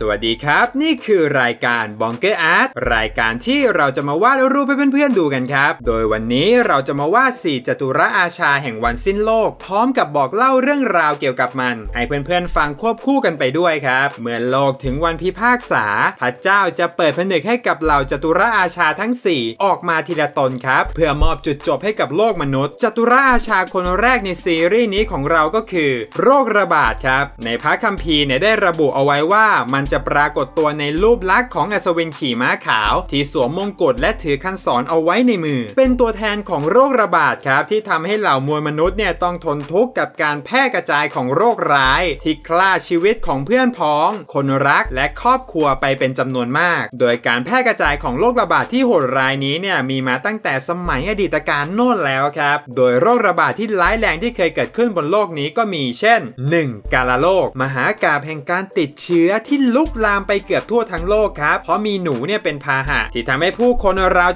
สวัสดีครับนี่คือรายการบองเกอร์อาร์ตรายการที่เราจะมาวาดรูปให้เพื่อนๆดูกันครับโดยวันนี้เราจะมาวาด4จัตุรอาชาแห่งวันสิ้นโลกพร้อมกับบอกเล่าเรื่องราวเกี่ยวกับมันให้เพื่อนๆฟังควบคู่กันไปด้วยครับเมื่อโลกถึงวันพิพากษาพระเจ้าจะเปิดผนึกให้กับเหล่าจัตุรอาชาทั้ง4ออกมาทีละตนครับเพื่อมอบจุดจบให้กับโลกมนุษย์จัตุรอาชาคนแรกในซีรีส์นี้ของเราก็คือโรคระบาดครับในพระคัมภีร์เนี่ยได้ระบุเอาไว้ว่ามันจะปรากฏตัวในรูปลักษณ์ของอัศวินขี่ม้าขาวที่สวมมงกุฎและถือคันศรเอาไว้ในมือเป็นตัวแทนของโรคระบาดครับที่ทำให้เหล่ามวลมนุษย์เนี่ยต้องทนทุกข์กับการแพร่กระจายของโรคร้ายที่ฆ่าชีวิตของเพื่อนพ้องคนรักและครอบครัวไปเป็นจำนวนมากโดยการแพร่กระจายของโรคระบาดที่โหดร้ายนี้เนี่ยมีมาตั้งแต่สมัยอดีตการโน่นแล้วครับโดยโรคระบาดที่ร้ายแรงที่เคยเกิดขึ้นบนโลกนี้ก็มีเช่น 1. กาฬโรคมหากาพย์แห่งการติดเชื้อที่ลุกลามไปเกือบทั่วทั้งโลกครับเพราะมีหนูเนี่ยเป็นพาหะที่ทำให้ผู้คนราว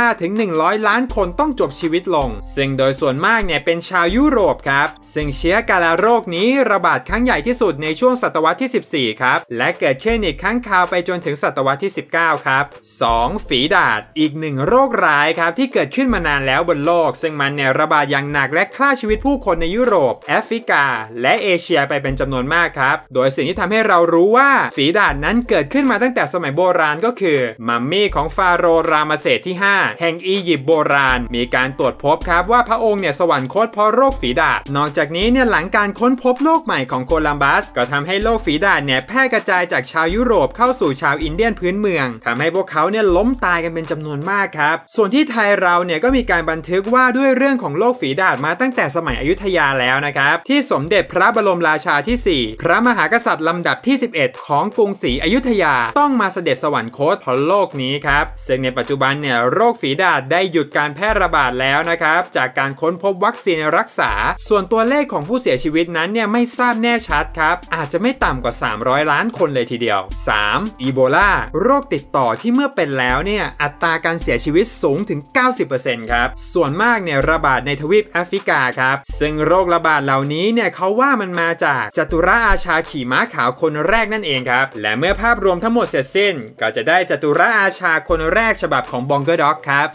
75-100 ล้านคนต้องจบชีวิตลงซึ่งโดยส่วนมากเนี่ยเป็นชาวยุโรปครับซึ่งเชื้อกาฬโรคนี้ระบาดครั้งใหญ่ที่สุดในช่วงศตวรรษที่ 14 ครับและเกิดขึ้นอีกครั้งคราวไปจนถึงศตวรรษที่ 19 ครับ 2. ฝีดาษอีกหนึ่งโรคร้ายครับที่เกิดขึ้นมานานแล้วบนโลกซึ่งมันเนี่ยระบาดอย่างหนักและฆ่าชีวิตผู้คนในยุโรปแอฟริกาและเอเชียไปเป็นจำนวนมากครับโดยสิ่งที่ทำให้เรารู้ว่าฝีดาษนั้นเกิดขึ้นมาตั้งแต่สมัยโบราณก็คือมัมมี่ของฟาโรห์รามเสสที่ 5 แห่งอียิปต์โบราณมีการตรวจพบครับว่าพระองค์เนี่ยสวรรคตเพราะโรคฝีดาษนอกจากนี้เนี่ยหลังการค้นพบโลกใหม่ของโคลัมบัสก็ทำให้โรคฝีดาษเนี่ยแพร่กระจายจากชาวยุโรปเข้าสู่ชาวอินเดียนพื้นเมืองทำให้พวกเขาเนี่ยล้มตายกันเป็นจำนวนมากครับส่วนที่ไทยเราเนี่ยก็มีการบันทึกว่าด้วยเรื่องของโรคฝีดาษมาตั้งแต่สมัยอยุธยาแล้วนะครับที่สมเด็จพระบรมราชาที่ 4พระมหากษัตริย์ลำดับที่ 11 ของกรุงศรีอยุธยาต้องมาเสด็จสวรรคตเพราะโรคนี้ครับซึ่งในปัจจุบันเนี่ยโรคฝีดาษได้หยุดการแพร่ระบาดแล้วนะครับจากการค้นพบวัคซีนรักษาส่วนตัวเลขของผู้เสียชีวิตนั้นเนี่ยไม่ทราบแน่ชัดครับอาจจะไม่ต่ำกว่า300 ล้านคนเลยทีเดียว 3. อีโบลาโรคติดต่อที่เมื่อเป็นแล้วเนี่ยอัตราการเสียชีวิตสูงถึง 90% ครับส่วนมากเนี่ยระบาดในทวีปแอฟริกาครับซึ่งโรคระบาดเหล่านี้เนี่ยเขาว่ามันมาจากจัตุรอาชาขี่ม้าขาวคนแรกนั่นเองครับและเมื่อภาพรวมทั้งหมดเสร็จสิ้นก็จะได้จัตุรอาชาคนแรกฉบับของบองเกอร์ด็อกครับ